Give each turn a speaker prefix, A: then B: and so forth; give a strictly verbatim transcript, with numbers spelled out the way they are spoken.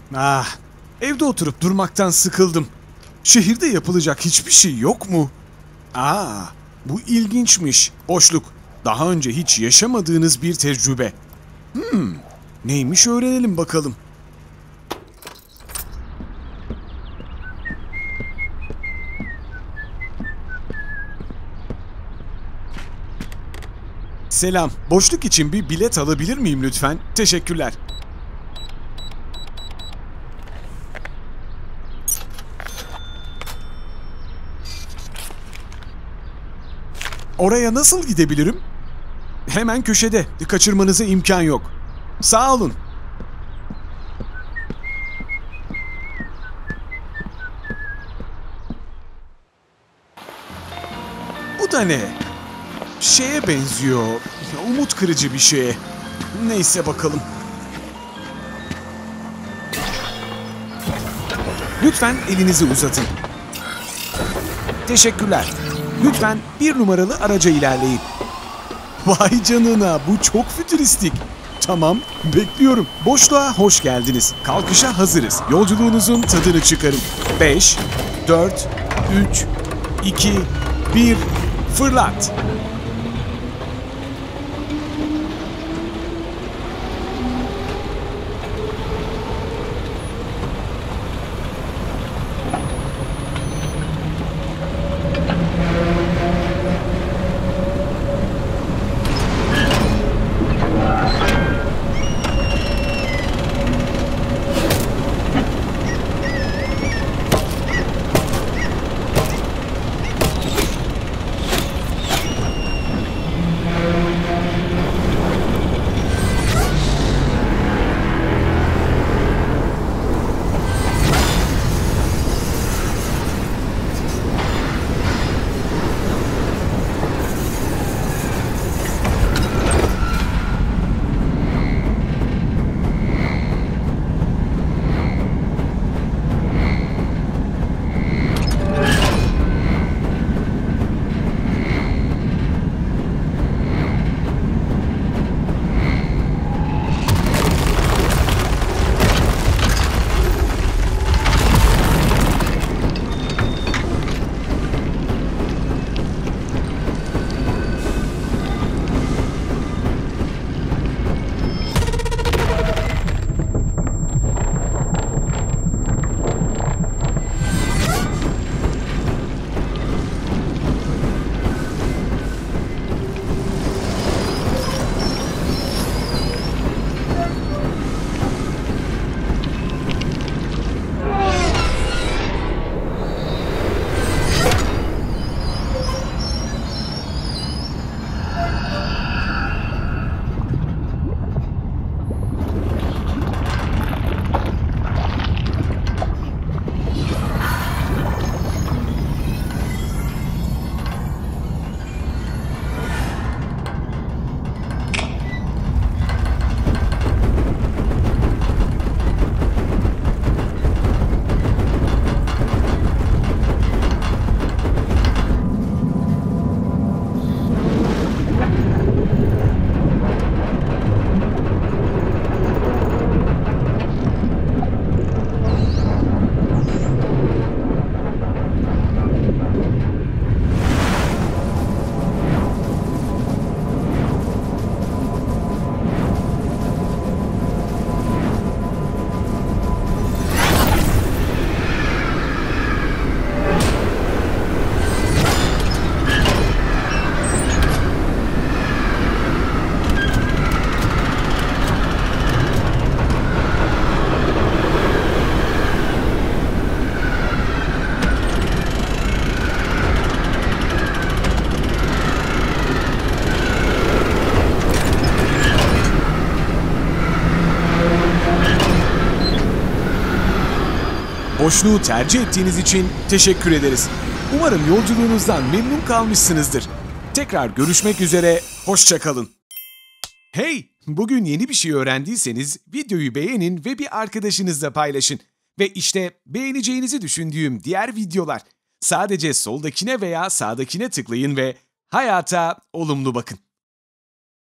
A: Ah, evde oturup durmaktan sıkıldım. Şehirde yapılacak hiçbir şey yok mu? Aa, bu ilginçmiş. Boşluk. Daha önce hiç yaşamadığınız bir tecrübe. Hmm, neymiş öğrenelim bakalım. Selam, boşluk için bir bilet alabilir miyim lütfen? Teşekkürler. Oraya nasıl gidebilirim? Hemen köşede. Kaçırmanıza imkan yok. Sağ olun. Bu da ne? Şeye benziyor. Umut kırıcı bir şeye. Neyse bakalım. Lütfen elinizi uzatın. Teşekkürler. Lütfen bir numaralı araca ilerleyin. Vay canına, bu çok fütüristik. Tamam, bekliyorum. Boşluğa hoş geldiniz. Kalkışa hazırız. Yolculuğunuzun tadını çıkarın. beş, dört, üç, iki, bir, fırlat. Boşluğu tercih ettiğiniz için teşekkür ederiz. Umarım yolculuğunuzdan memnun kalmışsınızdır. Tekrar görüşmek üzere, hoşça kalın. Hey, bugün yeni bir şey öğrendiyseniz videoyu beğenin ve bir arkadaşınızla paylaşın. Ve işte beğeneceğinizi düşündüğüm diğer videolar. Sadece soldakine veya sağdakine tıklayın ve hayata olumlu bakın.